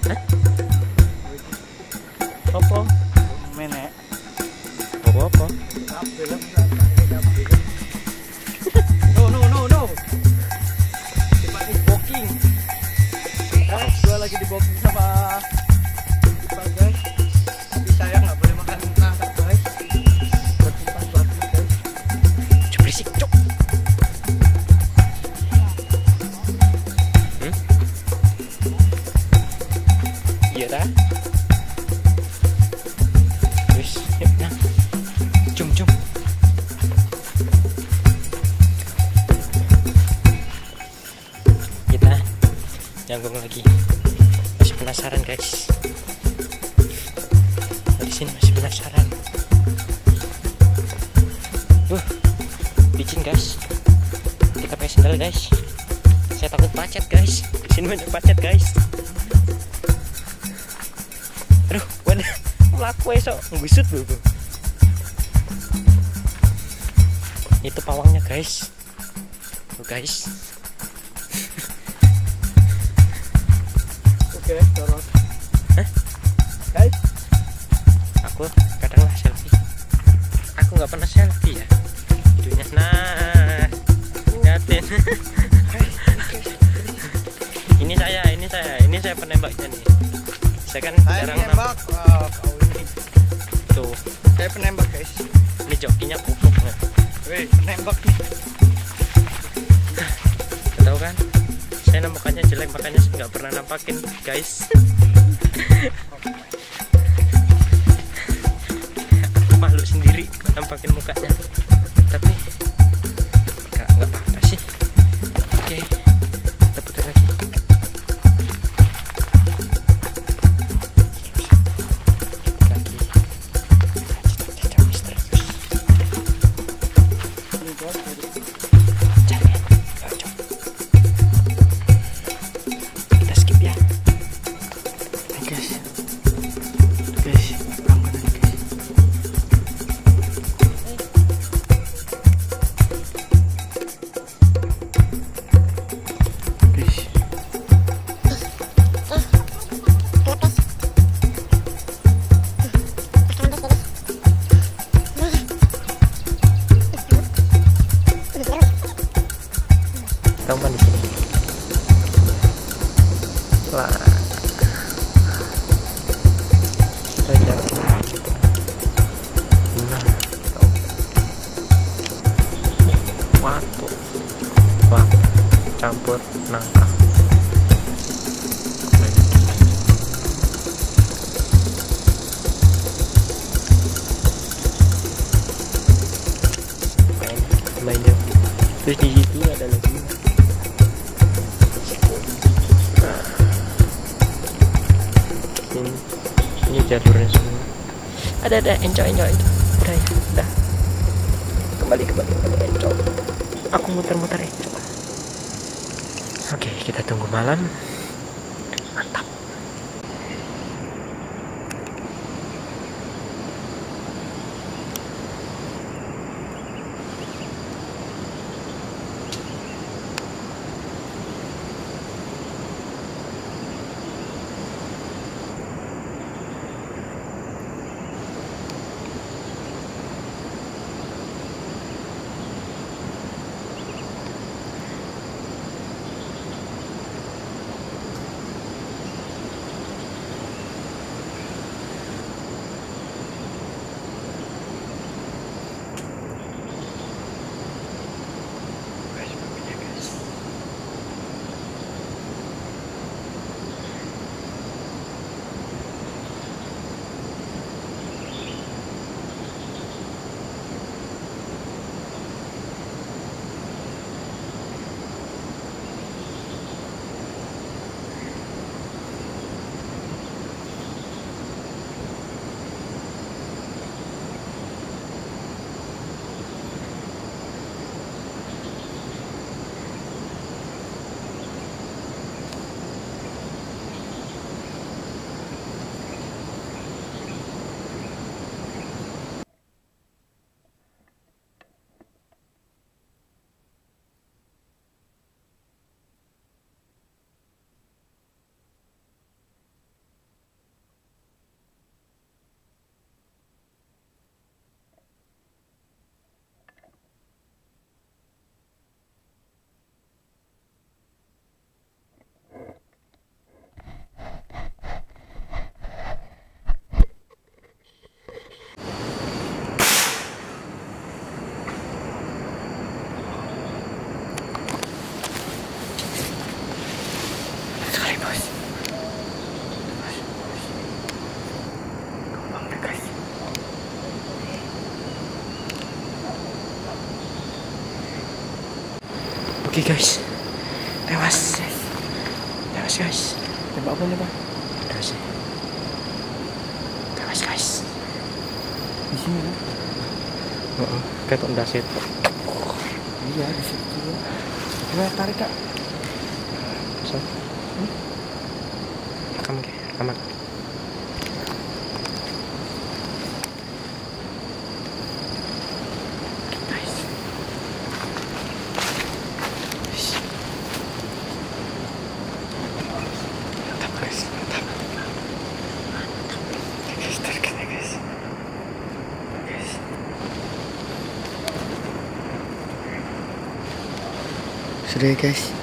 Hah? Apa? Menek. Apa? No. Cepat nih booking. Gua lagi di booking sama Iqbal guys. Tapi saya nggak boleh makan nangka guys. Bersimpan plastik guys. Berisik, cok. Iya dah. Wis, yuk nah. Jom. Kita nyambung lagi. Masih penasaran guys. Di sini masih penasaran. Licin guys. Kita pakai sandal guys. Saya takut pacet guys. Di sini banyak pacet guys. Aduh, waduh, melaku esok nggusut bu. Itu pawangnya guys. Tuh guys. Oke, dorong. Hah? Guys, Aku kadang lah selfie. Aku nggak pernah selfie ya. Videonya nah, liatin. Ini saya penembaknya nih. Saya kan saya jarang penembak. Wow, kau ini. tuh. Saya penembak guys. Ini jokinya kupuk nih. Wih, penembak nih. Tahu kan? Saya nampakannya jelek makanya saya nggak pernah nampakin guys. Aku malu sendiri nampakin mukanya. Tapi nggak apa-apa sih. Oke, kita putar lagi. Kita skip ya. Guys, langganan guys. Tahu mana di sini? Lah. Saja. Nah. Wah, campur nangka. Mainnya. Terus di situ ada lagi. Ini jalurnya semua. Ada enjoy. Udah. Kembali enjoy. Aku muter-muter enjoy. Oke, kita tunggu malam. Mantap. guys. Tewas. Tewas guys. Tembak apa nih Pak? Udah sih. Tewas guys. Di sini kan? Ketok ndasit. Iya di situ. Coba tarik Kak. So. Rekam ke, rekaman. Nice. Mantap guys, mantap. Guys, tarik ya guys. Guys. Sudah ya guys.